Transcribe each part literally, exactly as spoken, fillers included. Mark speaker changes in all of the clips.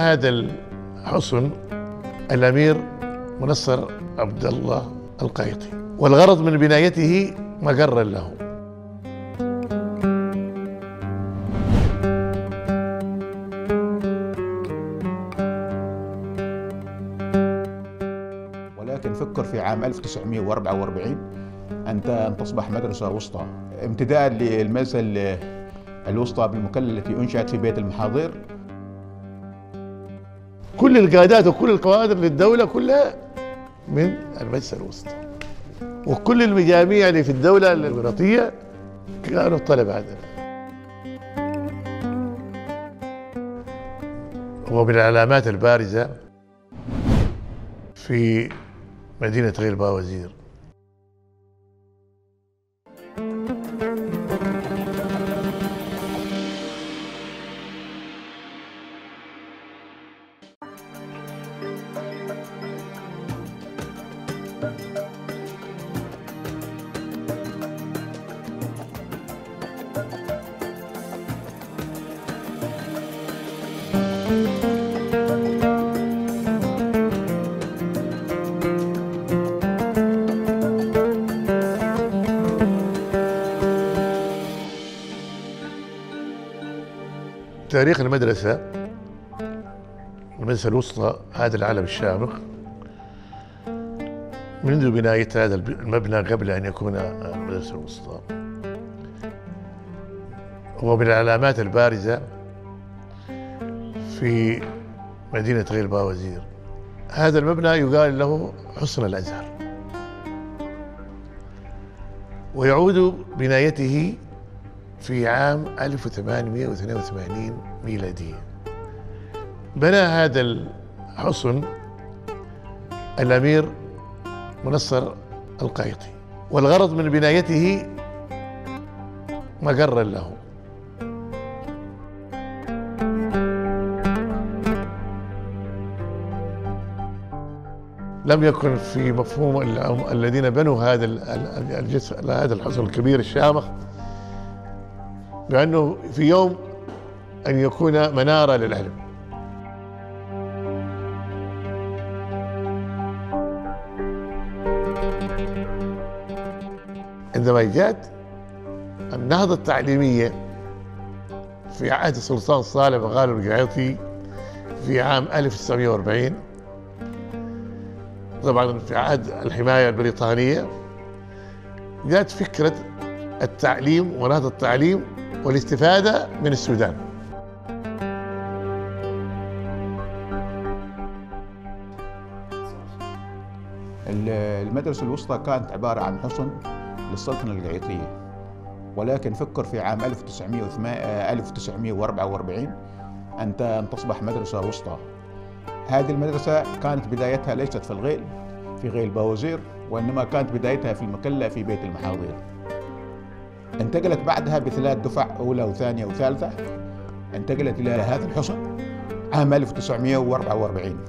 Speaker 1: هذا الحصن الأمير منصر عبد الله القيطي، والغرض من بنايته مقرا له.
Speaker 2: ولكن فكر في عام ألف وتسعمئة وأربعة وأربعين أنت أن تصبح مدرسة وسطى امتداد للمدرسة الوسطى بالمكلا التي أنشأت في بيت المحاضير.
Speaker 1: كل القيادات وكل الكوادر للدولة كلها من المدرسة الوسطى، وكل المجاميع اللي في الدولة الإماراتية كانوا طلبة عندنا. ومن العلامات البارزة في مدينة غيل باوزير تاريخ المدرسة المدرسة الوسطى هذا العلم الشامخ منذ بناية هذا المبنى قبل أن يكون المدرسة الوسطى. هو من العلامات البارزة في مدينة غيل باوزير. هذا المبنى يقال له حصن الأزهر، ويعود بنايته في عام ألف وثمانمئة واثنين وثمانين ميلادية. بنى هذا الحصن الأمير منصر القيطي، والغرض من بنايته مقرا له. لم يكن في مفهوم الذين بنوا هذا الجسر هذا الحصن الكبير الشامخ بأنه في يوم أن يكون منارة للعلم. عندما جاءت النهضة التعليمية في عهد السلطان صالح بن غالب القيطي في عام ألف وتسعمئة وأربعين، طبعا في عهد الحماية البريطانية، جاءت فكرة التعليم ونهضة التعليم والاستفادة من السودان.
Speaker 2: المدرسة الوسطى كانت عبارة عن حصن للسلطنة القيطية، ولكن فكر في عام ألف وتسعمئة وأربعة وأربعين أنت أن تصبح مدرسة وسطى. هذه المدرسة كانت بدايتها ليست في الغيل في غيل باوزير، وإنما كانت بدايتها في المكلا في بيت المحاضير. انتقلت بعدها بثلاث دفع، أولى وثانية وثالثة، انتقلت إلى هذا الحصن عام ألف وتسعمئة وأربعة وأربعين.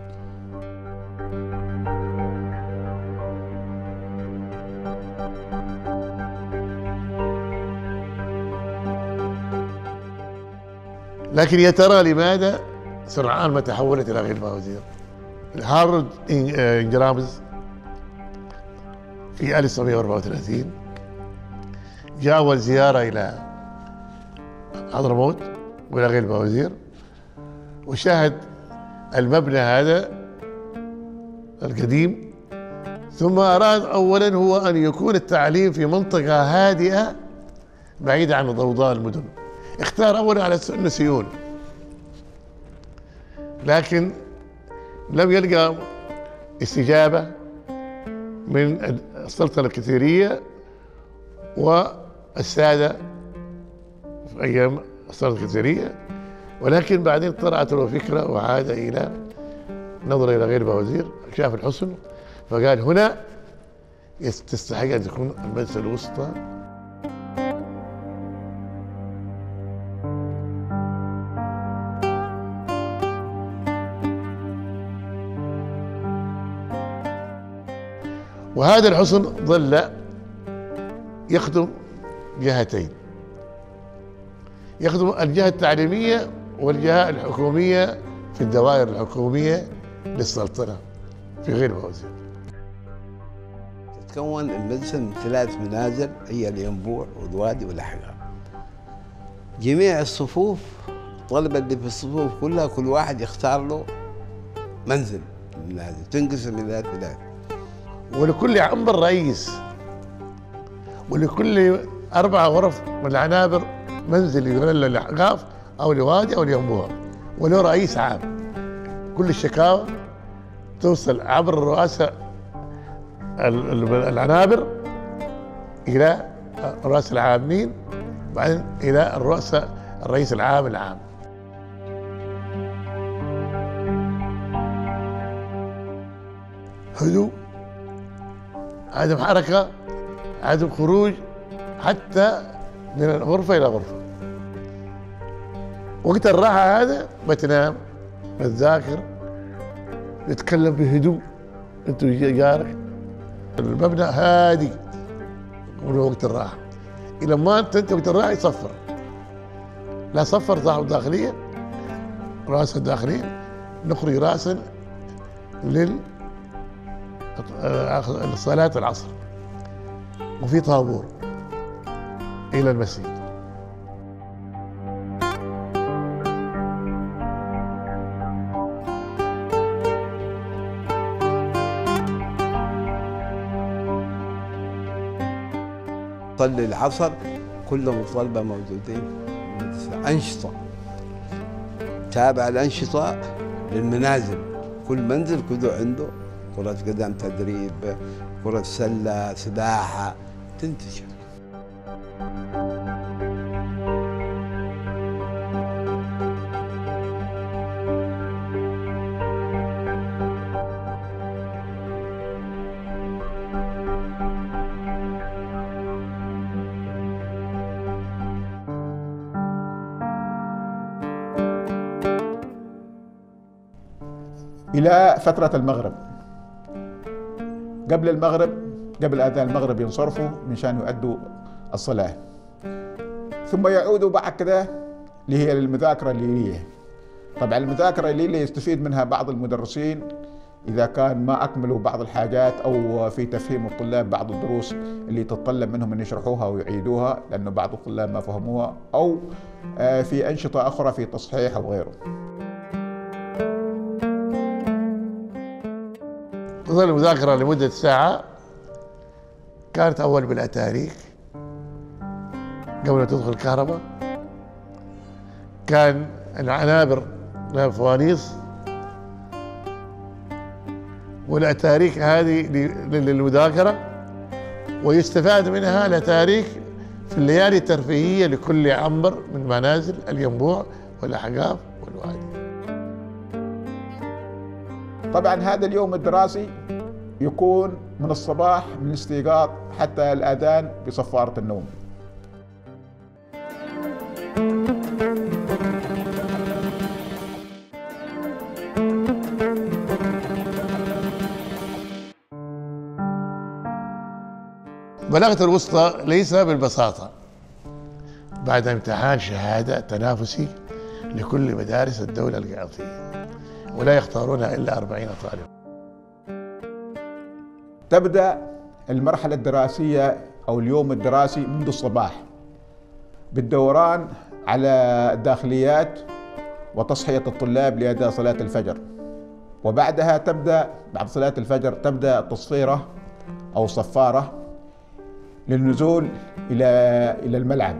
Speaker 1: لكن يا ترى لماذا سرعان ما تحولت إلى غيل باوزير؟ هارولد إنجرامز في ألف وتسعمئة وأربعة وثلاثين جاء أول زيارة إلى حضرموت وإلى غيل باوزير، وشاهد المبنى هذا القديم، ثم أراد أولا هو أن يكون التعليم في منطقة هادئة بعيدة عن ضوضاء المدن. اختار أولا على أنه سيول، لكن لم يلقى استجابة من السلطنة الكثيرية والسادة في أيام السلطنة الكثيرية، ولكن بعدين طرأت له فكرة وعاد إلى نظر إلى غيل باوزير، شاف الحصن فقال هنا تستحق أن تكون المدرسة الوسطى. وهذا الحصن ظل يخدم جهتين، يخدم الجهة التعليمية والجهة الحكومية في في الدوائر الحكومية للسلطنة في غير بوزير.
Speaker 3: تتكون المدرسة من ثلاث منازل هي الينبوع والوادي والأحقاب. جميع الصفوف الطلبة اللي في الصفوف كلها كل واحد يختار له منزل من المنازل، تنقسم إلى ثلاث.
Speaker 1: ولكل عنبر رئيس، ولكل أربع غرف من العنابر منزل يقول للأحقاف أو لوادي أو الينبوع، وله رئيس عام. كل الشكاوى توصل عبر الرؤساء العنابر إلى رؤساء العامين، بعدين إلى الرؤساء الرئيس العام العام. هدوء، عدم حركة، عدم خروج حتى من غرفة إلى غرفة. وقت الراحة هذا بتنام، بتذاكر، بتتكلم بهدوء انت وجارك. المبنى هادي من وقت الراحة. إلى ما تنتهي وقت الراحة يصفر. لا صفر صاحب الداخلية رئاسة الداخلية، نخرج راسا لل صلاة العصر، وفي طابور إلى المسجد.
Speaker 3: صلي العصر كلهم الطلبة موجودين. أنشطة تابع الأنشطة للمنازل، كل منزل كله عنده كرة قدم تدريب، كرة سلة، سباحة، تنتشر.
Speaker 2: إلى فترة المغرب. قبل المغرب، قبل أذان المغرب ينصرفوا مشان يؤدوا الصلاة، ثم يعودوا بعد كده اللي هي المذاكرة الليلية. طبعا المذاكرة الليلية يستفيد منها بعض المدرسين إذا كان ما أكملوا بعض الحاجات، أو في تفهيم الطلاب بعض الدروس اللي تتطلب منهم أن يشرحوها ويعيدوها لأنه بعض الطلاب ما فهموها، أو في أنشطة أخرى في تصحيح أو غيره.
Speaker 1: تظل المذاكرة لمدة ساعة. كانت أول بالأتاريك قبل ما تدخل الكهرباء، كان العنابر لها فوانيس، والأتاريك هذه للمذاكرة، ويستفاد منها الأتاريك في الليالي الترفيهية لكل عنبر من منازل الينبوع والأحقاف والوادي.
Speaker 2: طبعا هذا اليوم الدراسي يكون من الصباح من الاستيقاظ حتى الأذان بصفارة النوم.
Speaker 1: بلاغة الوسطى ليس بالبساطة، بعد امتحان شهادة تنافسي لكل مدارس الدولة القياطية، ولا يختارونها إلا أربعين طالب.
Speaker 2: تبدأ المرحلة الدراسية أو اليوم الدراسي منذ الصباح بالدوران على الداخليات وتصحية الطلاب لأداء صلاة الفجر، وبعدها تبدأ بعد صلاة الفجر تبدأ التصفيرة أو الصفارة للنزول إلى إلى الملعب.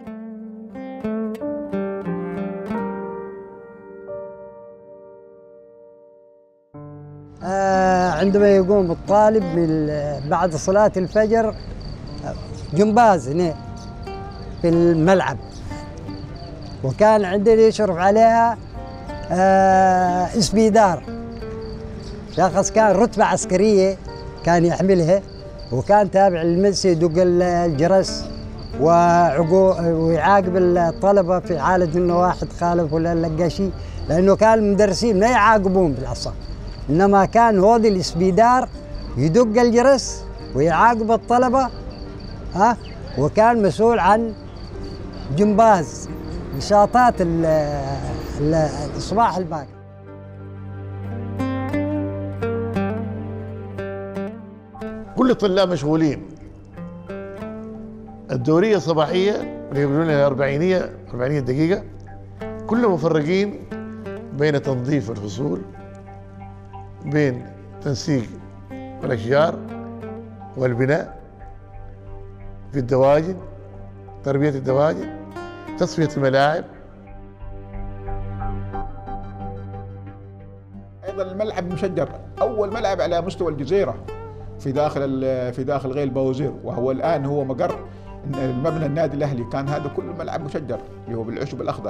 Speaker 4: عندما يقوم الطالب بعد صلاة الفجر جمباز هنا في الملعب، وكان عندنا يشرف عليها اسبيدار، شخص كان رتبة عسكرية كان يحملها، وكان تابع للمدرسة يدق الجرس ويعاقب الطلبة في حالة انه واحد خالف ولا لقى شيء، لانه كان المدرسين ما يعاقبون بالعصا، انما كان هو الاسبيدار يدق الجرس ويعاقب الطلبة، ها، وكان مسؤول عن جمباز نشاطات الصباح الباكر.
Speaker 1: كل الطلاب مشغولين. الدورية الصباحية اللي يقولون لها أربعينية أربعينية دقيقة، كلهم مفرقين بين تنظيف الفصول، بين تنسيق الأشجار والبناء في الدواجن، تربية الدواجن، تصفية الملاعب.
Speaker 2: ايضا الملعب مشجر، اول ملعب على مستوى الجزيره في داخل في داخل غيل بوزير، وهو الان هو مقر المبنى النادي الاهلي. كان هذا كل ملعب مشجر اللي هو بالعشب الاخضر.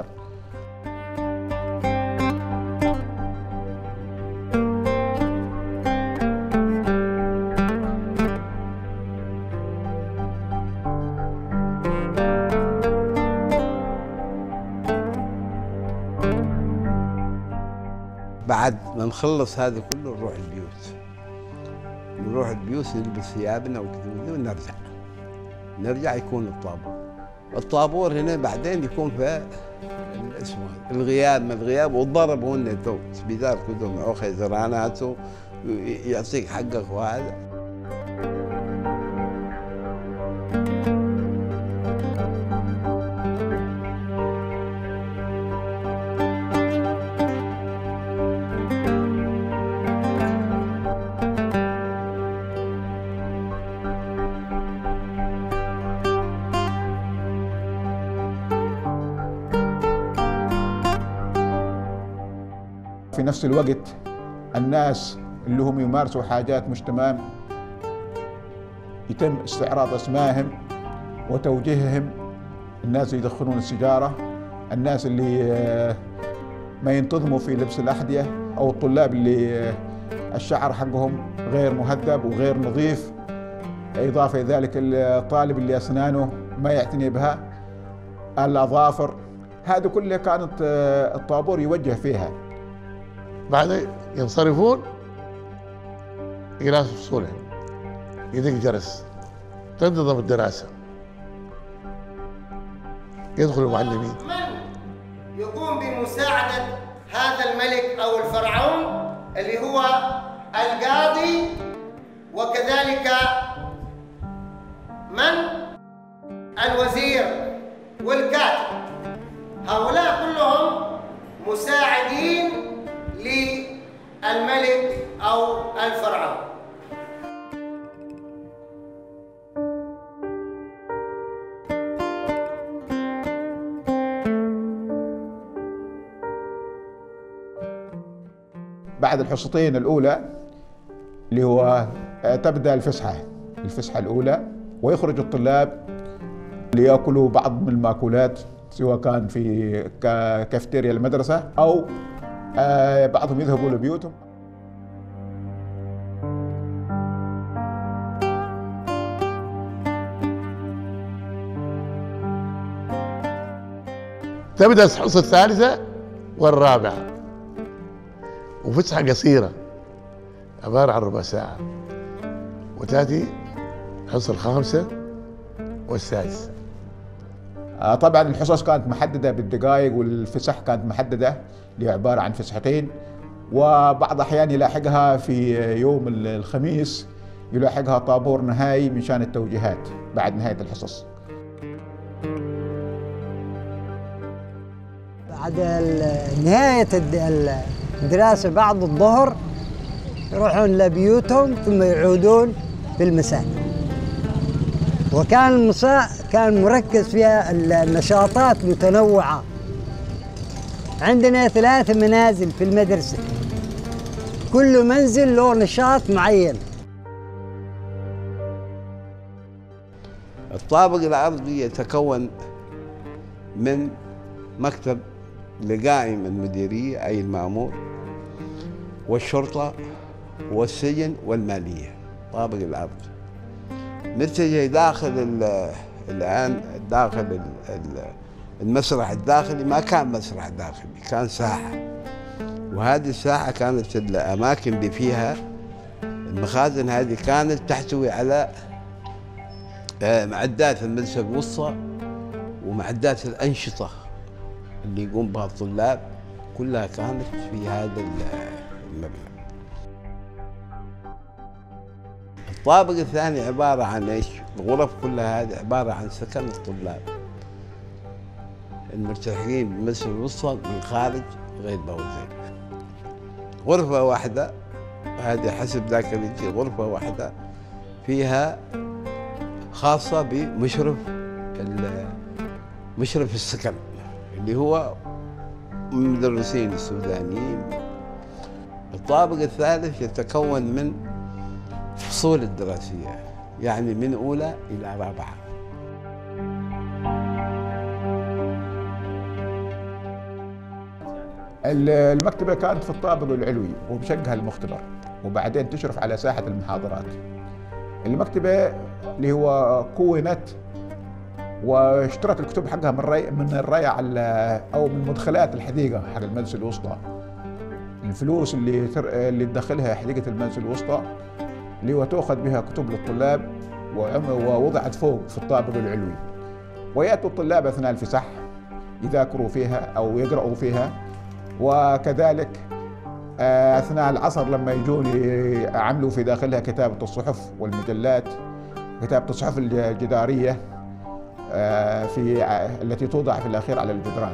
Speaker 3: بعد ما نخلص هذا كله نروح البيوت، نروح البيوت نلبس ثيابنا وكذا ونرجع. نرجع يكون الطابور. الطابور هنا بعدين يكون في اسمه الغياب، ما الغياب والضرب هن تو سبيدار كلهم معه خيزرانات يعطيك حقك وهذا.
Speaker 2: في نفس الوقت الناس اللي هم يمارسوا حاجات مش تمام يتم استعراض اسمائهم وتوجيههم. الناس اللي يدخنون السيجاره، الناس اللي ما ينتظموا في لبس الاحذيه، او الطلاب اللي الشعر حقهم غير مهذب وغير نظيف. اضافه الى ذلك الطالب اللي اسنانه ما يعتني بها، الاظافر، هذه كلها كانت الطابور يوجه فيها.
Speaker 1: بعد ينصرفون إلى فصولهم، يدق جرس، تنتظم الدراسة، يدخل المعلمين.
Speaker 5: من يقوم بمساعدة هذا الملك أو الفرعون اللي هو القاضي، وكذلك من الوزير والكاتب. هؤلاء كلهم مساعدين للملك أو الفرعون.
Speaker 2: بعد الحصتين الأولى اللي هو تبدأ الفسحة الفسحة الأولى، ويخرج الطلاب ليأكلوا بعض من المأكولات، سواء كان في كافتيريا المدرسة أو بعضهم يذهبوا لبيوتهم.
Speaker 1: تبدأ الحصة الثالثة والرابعة، وفسحة قصيرة عبارة عن ربع ساعة، وتأتي الحصة الخامسة والسادسة.
Speaker 2: طبعا الحصص كانت محددة بالدقائق، والفسح كانت محددة اللي عبارة عن فسحتين، وبعض الأحيان يلاحقها في يوم الخميس يلاحقها طابور نهائي من شان التوجيهات بعد نهاية الحصص.
Speaker 4: بعد نهاية الدراسة بعد الظهر يروحون لبيوتهم ثم يعودون بالمساء. وكان المساء كان مركز فيها النشاطات متنوعة. عندنا ثلاث منازل في المدرسة، كل منزل له نشاط معين.
Speaker 3: الطابق الأرضي يتكون من مكتب لقائم المديرية أي المأمور، والشرطة والسجن والمالية. طابق الأرض متجه داخل الآن داخل المسرح الداخلي. ما كان مسرح داخلي، كان ساحة، وهذه الساحة كانت الأماكن اللي فيها المخازن هذه كانت تحتوي على معدات المدرسة الوسطى ومعدات الأنشطة اللي يقوم بها الطلاب، كلها كانت في هذا المبنى. الطابق الثاني عبارة عن ايش؟ الغرف كلها هذه عبارة عن سكن الطلاب الملتحقين بالمدرسة الوسطى من خارج غير بوزير. غرفة واحدة هذه حسب ذاك الجيل، غرفة واحدة فيها خاصة بمشرف مشرف السكن اللي هو المدرسين السودانيين. الطابق الثالث يتكون من فصول الدراسية، يعني من أولى إلى رابعة.
Speaker 2: المكتبة كانت في الطابق العلوي وبشقها المختبر، وبعدين تشرف على ساحة المحاضرات. المكتبة اللي هو كونت واشترت الكتب حقها من الري من الريع او من مدخلات الحديقة حق المدرسة الوسطى. الفلوس اللي تر... اللي تدخلها حديقة المدرسة الوسطى اللي هو تأخذ بها كتب للطلاب ووضعت فوق في الطابق العلوي، ويأتوا الطلاب أثناء الفسح يذاكروا فيها أو يقرأوا فيها، وكذلك أثناء العصر لما يجون يعملوا في داخلها كتابة الصحف والمجلات، كتابة الصحف الجدارية في التي توضع في الأخير على الجدران.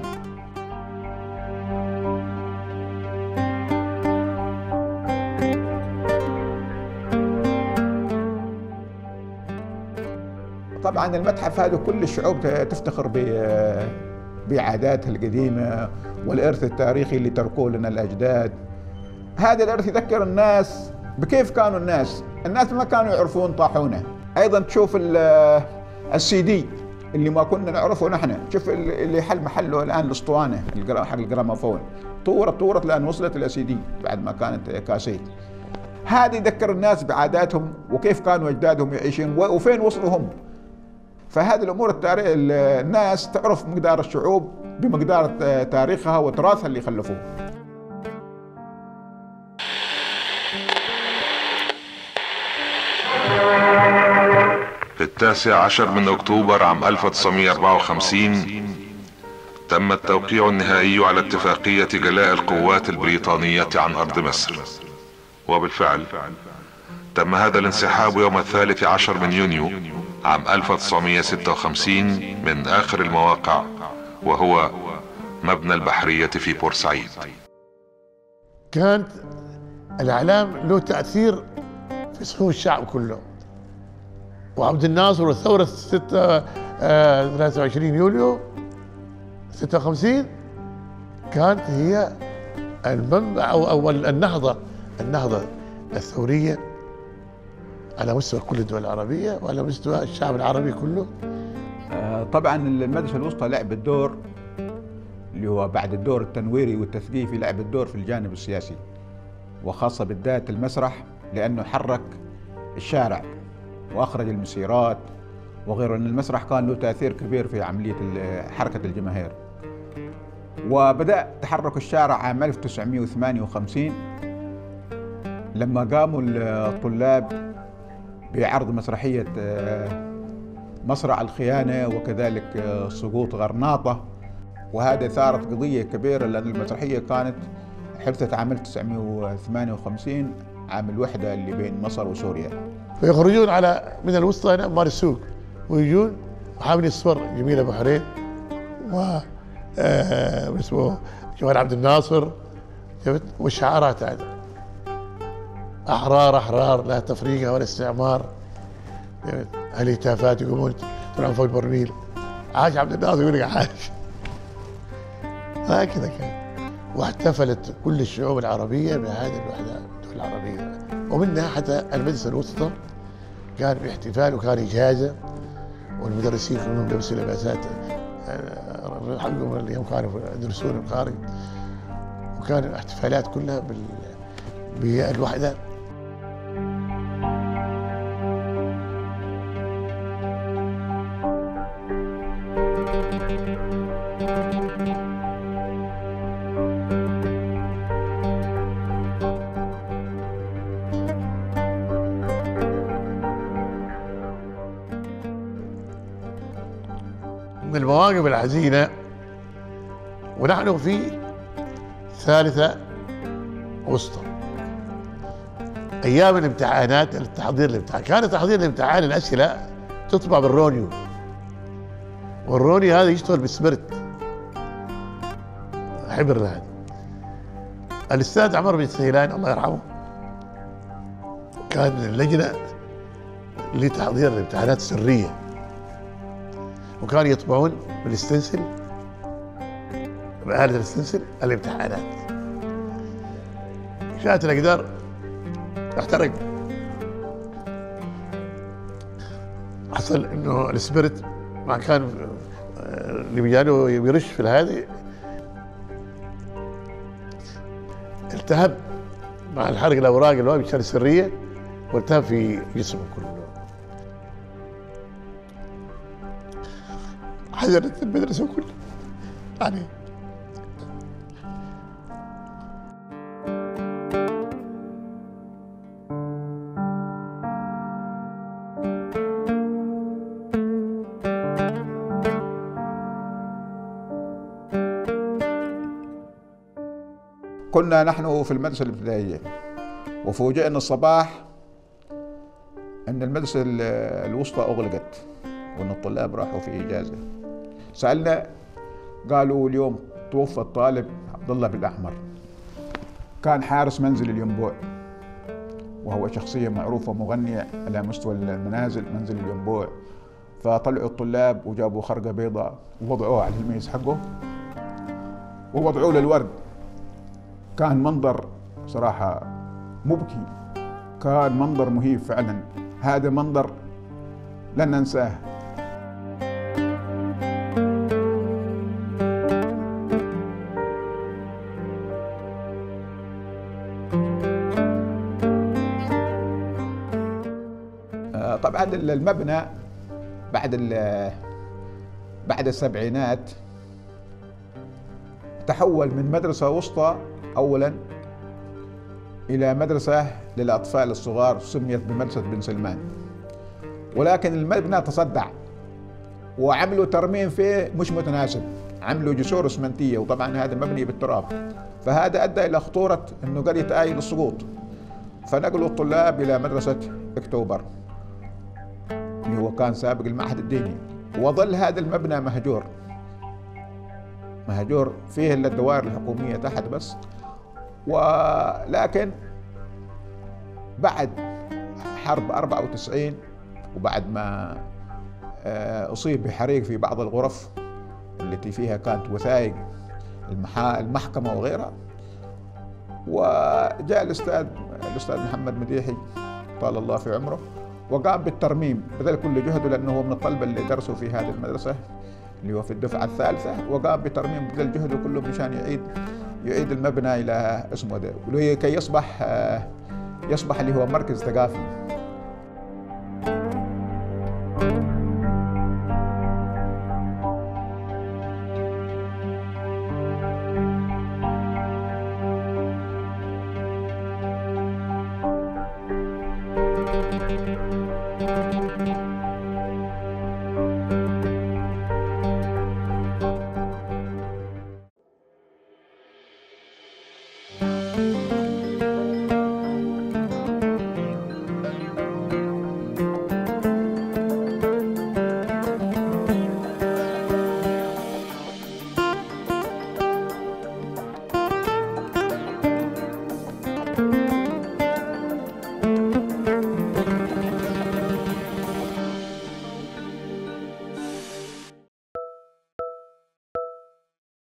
Speaker 2: طبعا المتحف هذا كل الشعوب تفتخر بعاداتها القديمة والإرث التاريخي اللي تركوه لنا الأجداد. هذا الإرث يذكر الناس بكيف كانوا الناس، الناس ما كانوا يعرفون طاحونة. أيضا تشوف السي دي اللي ما كنا نعرفه نحن، شوف اللي حل محله الآن الأسطوانة حق الجراموفون، طورت طورت لأن وصلت إلى سي دي بعد ما كانت كاسيت. هذا يذكر الناس بعاداتهم وكيف كانوا أجدادهم يعيشون وفين وصلوا هم. فهذه الأمور التاريخ الناس تعرف مقدار الشعوب بمقدار تاريخها وتراثها اللي خلفوه.
Speaker 6: في التاسع عشر من أكتوبر عام ألف وتسعمائة وأربعة وخمسين تم التوقيع النهائي على اتفاقية جلاء القوات البريطانية عن أرض مصر، وبالفعل تم هذا الانسحاب يوم الثالث عشر من يونيو عام ألف وتسعمائة وستة وخمسين من آخر المواقع، وهو مبنى البحرية في بورسعيد.
Speaker 1: كانت الإعلام له تأثير في صفوف الشعب كله، وعبد الناصر وثورة ستة ثلاثة وعشرين يوليو ستة وخمسين كانت هي المنبع أو, أو النهضة النهضة الثورية على مستوى كل الدول العربية وعلى مستوى الشعب العربي كله.
Speaker 2: طبعا المدرسة الوسطى لعبت دور اللي هو بعد الدور التنويري والتثقيفي، لعبت دور في الجانب السياسي، وخاصة بالذات المسرح، لأنه حرك الشارع وأخرج المسيرات وغيره، أن المسرح كان له تأثير كبير في عملية حركة الجماهير. وبدأ تحرك الشارع عام ألف وتسعمائة وثمانية وخمسين لما قاموا الطلاب بعرض مسرحية مصرع الخيانة وكذلك سقوط غرناطة، وهذا ثارت قضية كبيرة لأن المسرحية كانت حدثت عام ألف وتسعمائة وثمانية وخمسين عام الوحدة اللي بين مصر وسوريا.
Speaker 1: فيخرجون على من الوسطى هنا مار السوق ويجون وحاملين الصور جميل أبو حرين و آه اسمه جمال عبد الناصر والشعارات هذا أحرار أحرار لا تفريق ولا استعمار، الهتافات يقومون يطلعون فوق البرميل، عاش عبد الناصر يقول لك عاش. هكذا كان، واحتفلت كل الشعوب العربية بهذه الوحدة الدول العربية، ومنها حتى المدرسة الوسطى كان باحتفال وكان إجازة، والمدرسين كلهم لبسوا لباسات حقهم اللي هم كانوا يدرسون الخارج، وكان الاحتفالات كلها بالوحدة. من المواقف الحزينة ونحن في ثالثة وسطى، ايام الامتحانات التحضير الامتحان كان تحضير الامتحان الاسئله تطبع بالرونيو، والرونيو هذا يشتغل بالسبرت حبر هذا. الاستاذ عمر بن سهيلان الله يرحمه كان اللجنه لتحضير الامتحانات السريه، وكانوا يطبعون بالاستنسل بآلة الاستنسل الامتحانات. شاهت الاقدار احترق، حصل انه السبرت ما كان اللي بيجاله يرش في هذه التهب مع الحرق الاوراق اللي هو بيشتغل السريه، والتهب في جسمه كله. حزنت المدرسه كلها يعني.
Speaker 2: كنا نحن في المدرسة الابتدائية، وفوجئنا الصباح أن المدرسة الوسطى أغلقت وأن الطلاب راحوا في إجازة. سألنا قالوا اليوم توفى الطالب عبد الله بالأحمر، كان حارس منزل الينبوع، وهو شخصية معروفة مغنية على مستوى المنازل منزل الينبوع. فطلعوا الطلاب وجابوا خرقة بيضاء ووضعوها على الميز حقه ووضعوا له الورد. كان منظر صراحة مبكي، كان منظر مهيب فعلا. هذا منظر لن ننساه. طبعا المبنى بعد بعد السبعينات تحول من مدرسة وسطى أولا إلى مدرسة للأطفال الصغار سميت بمدرسة بن سلمان، ولكن المبنى تصدع وعملوا ترميم فيه مش متناسب، عملوا جسور اسمنتية، وطبعا هذا مبني بالتراب، فهذا أدى إلى خطورة أنه قد يتآيل السقوط. فنقلوا الطلاب إلى مدرسة أكتوبر اللي هو كان سابق المعهد الديني، وظل هذا المبنى مهجور مهجور فيه إلا الدوائر الحكومية تحت بس. ولكن بعد حرب أربعة وتسعين وبعد ما أصيب بحريق في بعض الغرف التي فيها كانت وثائق المحكمة وغيرها، وجاء الأستاذ الأستاذ محمد مديحي طال الله في عمره وقام بالترميم بذل كل جهده، لأنه هو من الطلبة اللي درسوا في هذه المدرسة اللي هو في الدفعة الثالثة، وقام بترميم بذل جهده كله مشان يعيد يعيد المبنى إلى اسمه ده كي يصبح يصبح اللي هو مركز ثقافي.